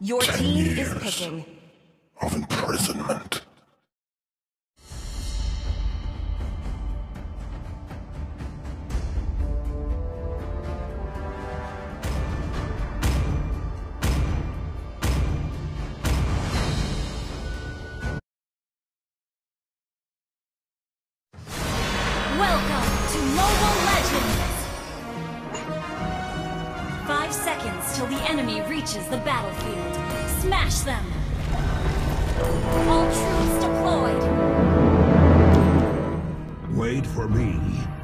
Your 10 team is years picking. of imprisonment. Welcome to Mobile Legends! 5 seconds till the enemy reaches the battlefield. Smash them! All troops deployed! Wait for me.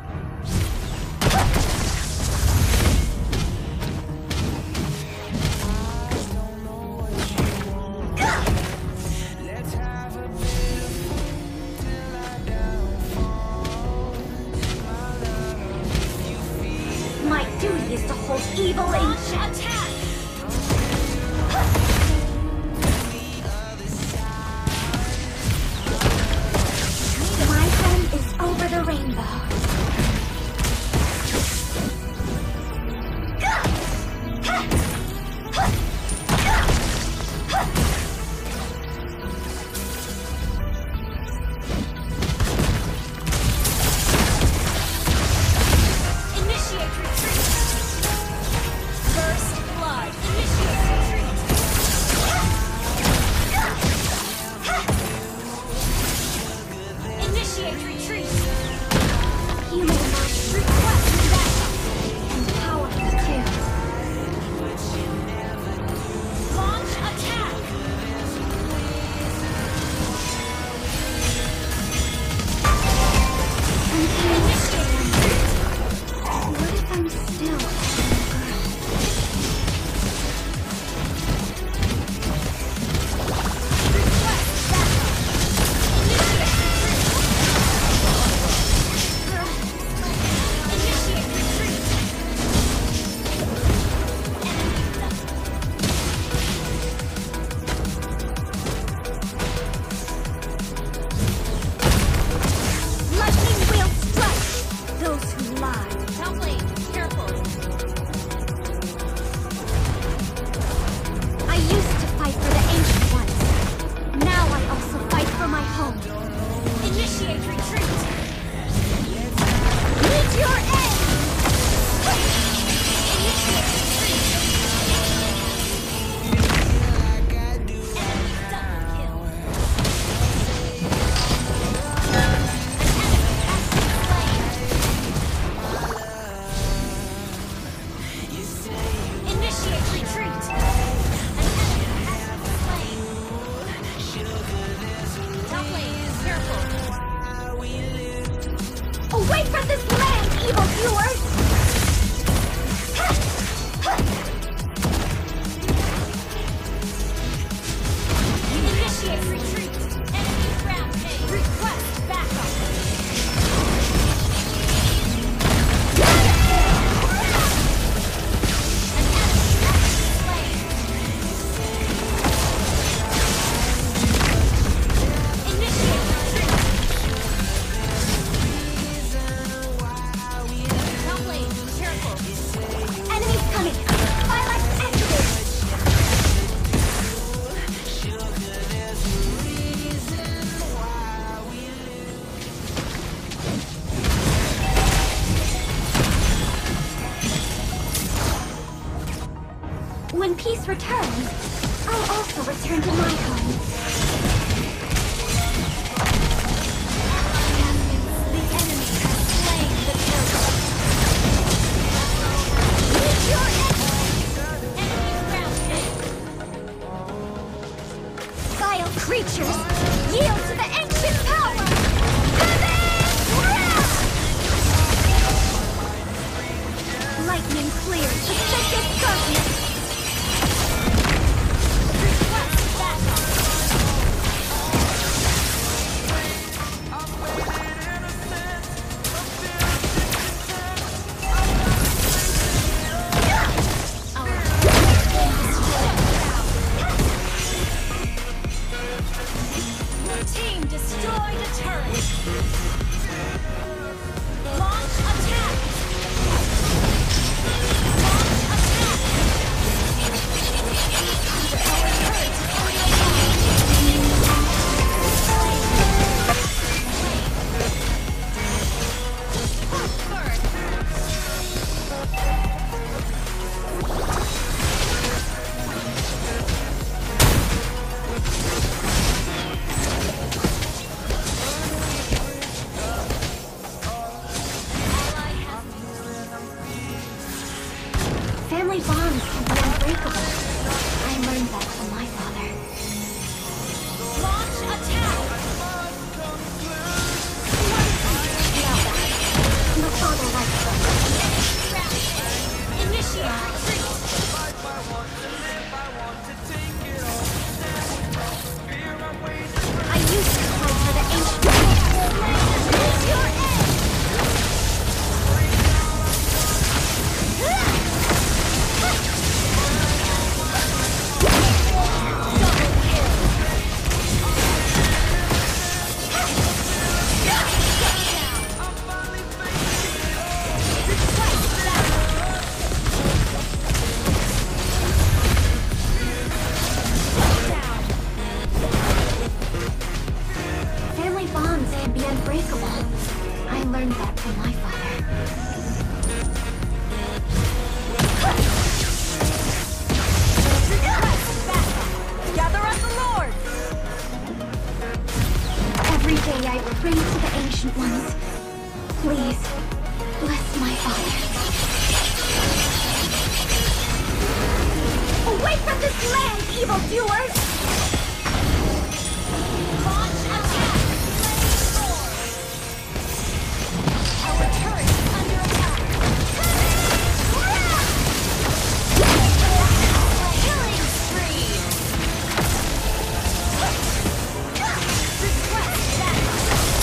My duty is to hold evil in attack! My home is over the rainbow. Initiate retreat! First blood! Initiate retreat! Initiate retreat! Human mass request backup! And powerful too. Launch attack! Initiate retreat! What if I'm still request backup! Initiate retreat! Lightning will strike those who lie. Top lane, careful. I used to fight for the ancient ones. Now I also fight for my home. Initiate retreat. Meet your end. Initiate retreat. Enemy double kill. An enemy has been slain. Initiate retreat. An enemy has been slain. Top lane, careful. Away from this land, evil viewers! Initiate retreat. Enemy rampage. Request backup. An enemy has been slain. Initiate retreat. Top lane, careful. Enemies coming. Twilight activated. When peace returns, I'll also return to my home. The enemy has slain the turtle. Meet your enemy rampage. Vile creatures, yield to the ancient power! Heaven wrath! Lightning clears the thickest darkness. Request backup. Your team destroyed a turret. Launch attack. Launch attack. Family bonds can be unbreakable. I learned that from my father. Launch attack! My father likes them. Initiate retreat! I used to fight for the ancient world. Meet your end! Family bonds can be unbreakable. I learned that from my father. Gather up the Lord! Every day I pray to the Ancient Ones. Please, bless my father. Away from this land, evildoers! Launch attack! Our turret is under attack! Killing spree! Request backup!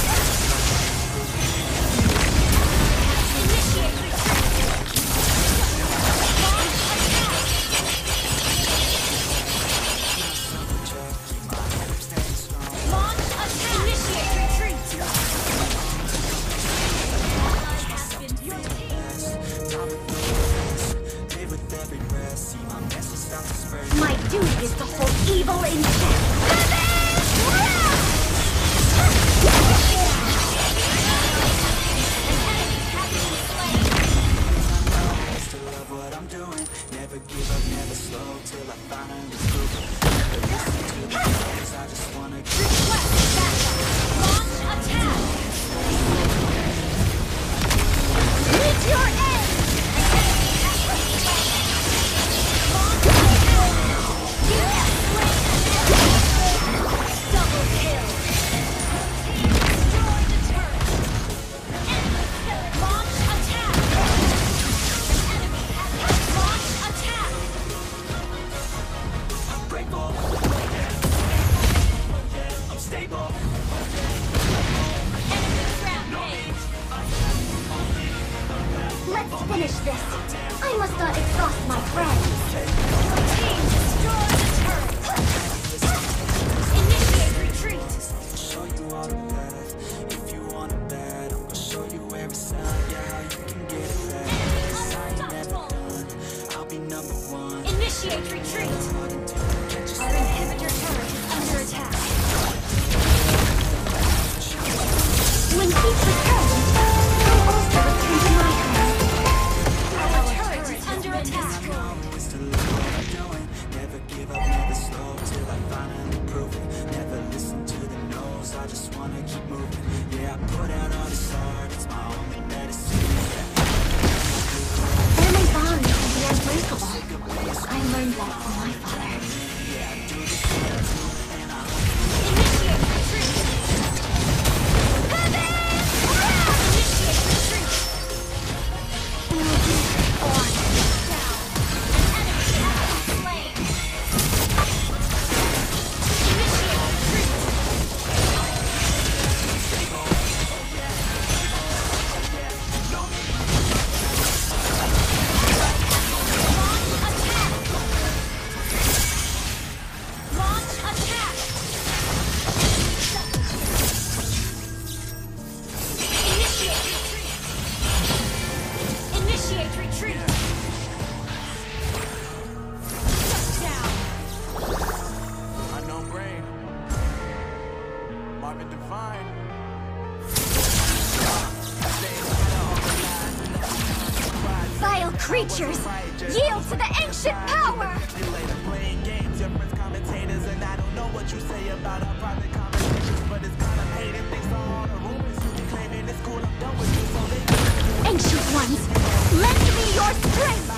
Initiate retreat! Launch attack! Launch attack! Initiate retreat! Ally has been your My duty is to hold evil in check. Launch attack! Meet your end! Launch attack! Double kill! Destroy the turret! Enemy killer! Launch attack! Enemy has launch attack! Enemy rampage! Let's finish this. I must not exhaust my friends. Team destroy the turret! Initiate retreat! Enemy unstoppable! Initiate retreat! Our inhibitor turret is under attack. When peace returns, I also return to my home. Our turret is under attack. Family bonds can be unbreakable. I learned that from my father. Initiate retreat! Initiate retreat! Down. An enemy has been slain. Initiate retreat! Launch attack! Initiate retreat! Initiate retreat! Shut down! Unknown Brain, Marvin Divine. Vile creatures! Yield to the ancient power! You later playing games, your friends commentators, and I don't know what you say about our private conversations, but it's kind of hating things on all the rumors you be claiming. It's cool, I'm done with you, so they Ancient ones, lend me your strength!